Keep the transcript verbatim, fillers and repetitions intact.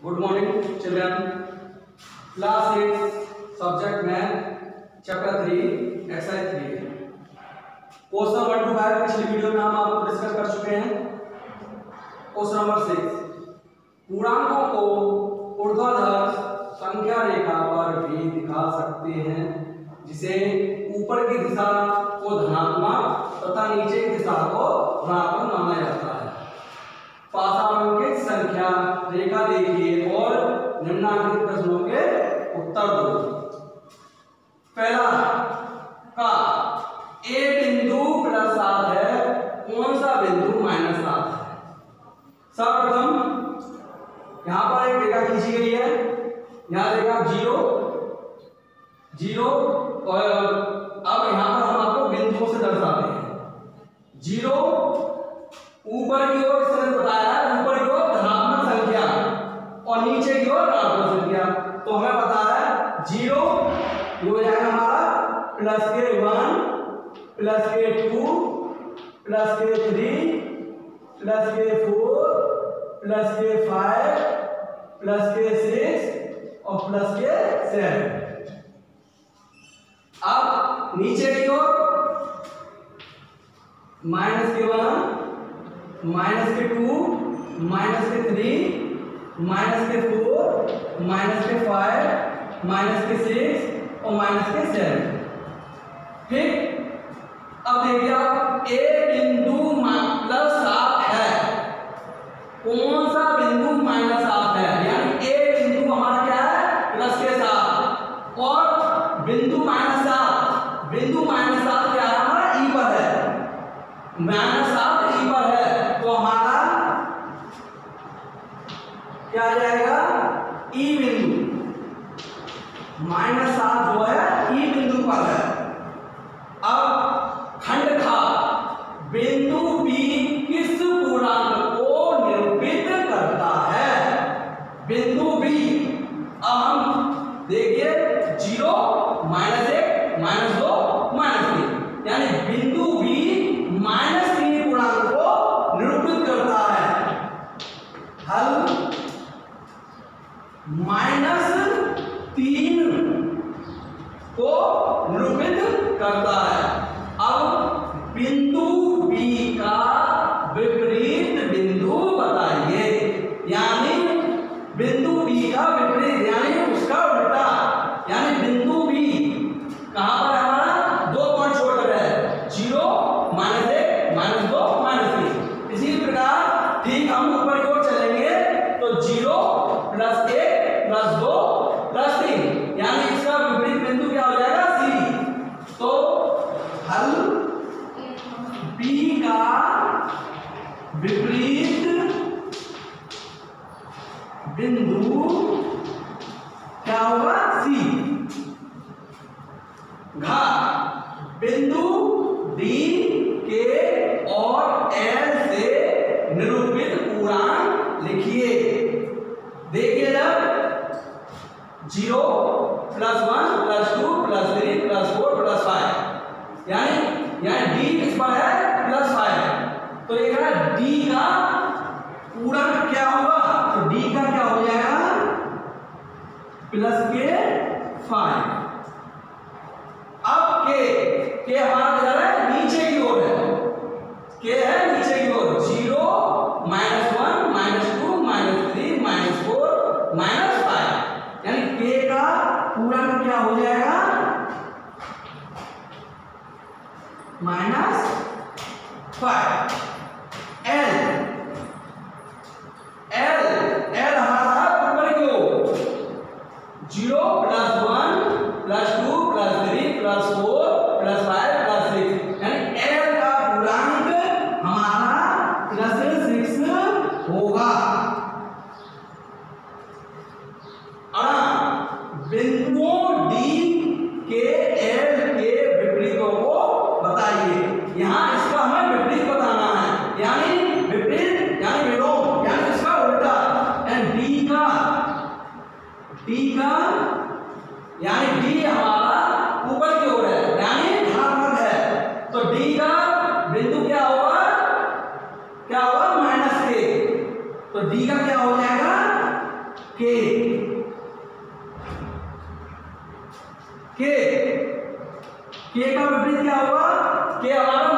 Good morning, children. Class six, subject math, chapter three, exercise three. Question one two five पिछली video में हम आपको discuss कर चुके हैं. क्वेश्चन नंबर सिक्स, पूर्णांकों को ऊर्ध्वाधर संख्या रेखा पर भी दिखा सकते हैं, जिसे ऊपर की दिशा को धनात्मक तथा नीचे की दिशा को ऋणात्मक माना जाता है. पासांकित संख्या रेखा देखिए और निम्नलिखित प्रश्नों के उत्तर दो. पहला का ए बिंदु प्लस सात है, कौन सा बिंदु माइनस सात है? सर्वप्रथम यहां पर एक रेखा खींची गई है. यहां देखा जीरो जीरो और अब यहां पर हम आपको बिंदुओं से दर्शाते हैं. जीरो ऊपर की ओर इसने बताया ऊपर की ओर धनात्मक संख्या और नीचे की ओर ऋणात्मक संख्या. तो हमें पता है जीरो ये हो जाएगा हमारा प्लस के वन, प्लस के टू, प्लस के थ्री, प्लस के फोर, प्लस के फाइव, प्लस के सिक्स और प्लस के सेवन. अब नीचे की ओर माइनस के वन, माइनस के टू, माइनस के थ्री, माइनस के फोर, माइनस के फाइव, माइनस के सिक्स और माइनस के सेवन. ठीक, अब देखिए आप ए बिंदु प्लस सात है, कौन सा बिंदु माइनस सात है? यानी ए बिंदु हमारा क्या है? प्लस के साथ और बिंदु माइनस सात. बिंदु माइनस सात क्या है? हमारा ई पर है. माइनस सात ई पर है तो हमारा क्या आ जाएगा? ई बिंदु. माइनस सात जो है ई बिंदु पर है. अब खंड खा बिंदु बी किस पूर्णांक को निरूपित करता है? बिंदु बी. अब हम देखिए जीरो, माइनस एक, माइनस दो, माइनस तीन, यानी बिंदु बी माइनस तीन पूर्णांक को निरूपित करता है. हल माइनस तीन को निरूपित करता है. अब बिंदु बी का विपरीत बिंदु बताइए. यानी बिंदु बी का विपरीत यानी उसका उल्टा. यानी बिंदु बी कहां पर है? हमारा दो पॉइंट छोड़कर है. जीरो, माइनस एक, माइनस दो, माइनस तीन. इसी प्रकार ठीक हम ऊपर की ओर चलेंगे तो जीरो प्लस एक प्लस दो प्लस तीन, यानी इसका विपरीत बिंदु क्या हो जाएगा? सी. तो हल बी का विपरीत बिंदु क्या होगा? सी. घा बिंदु डी के और एल से निरूपित पूर्णांक लिखिए. देखिए जब zero plus one plus two plus three plus four plus five, यानी यानी डी किस पर है? Plus five. तो ये क्या है? डी का पूर्णांक क्या होगा? तो डी का क्या हो जाएगा? प्लस के फाइव. अब के के हमारा किधर है? नीचे की ओर है. के है नीचे की ओर. Zero, minus one, minus two, minus three, minus four, minus five, यानी के का पूर्णांक क्या हो जाएगा? Minus five. L L L हमारा ऊपर की ओर. Zero plus one plus two plus three plus four plus five plus six, यानी एल का पूर्णांक हमारा प्लस सिक्स होगा. बिंदुओं डी के एल के विपरीतों को बताइए. यहां इसका हमें विपरीत बताना है. यानी विपरीत यानी विलोम, यानी इसका उल्टा. एंड डी का डी का यानी डी हमारा ऊपर की ओर है, यानी धनात्मक है. तो डी का बिंदु क्या होगा? क्या होगा? माइनस के. तो डी का क्या हो जाएगा? के के के का विपरीत क्या होगा? के हमारा